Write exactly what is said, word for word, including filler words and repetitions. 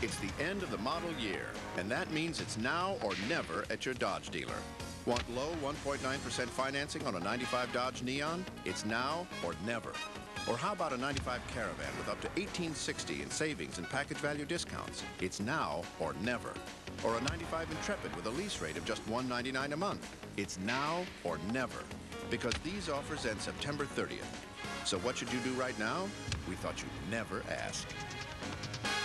It's the end of the model year, and that means it's now or never at your Dodge dealer. Want low one point nine percent financing on a ninety-five Dodge Neon? It's now or never. Or how about a ninety-five Caravan with up to eighteen sixty in savings and package value discounts? It's now or never. Or a ninety-five Intrepid with a lease rate of just one ninety-nine a month? It's now or never. Because these offers end September thirtieth. So what should you do right now? We thought you'd never ask.